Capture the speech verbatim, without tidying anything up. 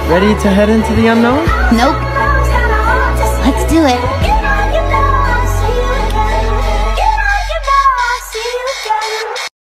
Ready to head into the unknown? Nope. Let's do it.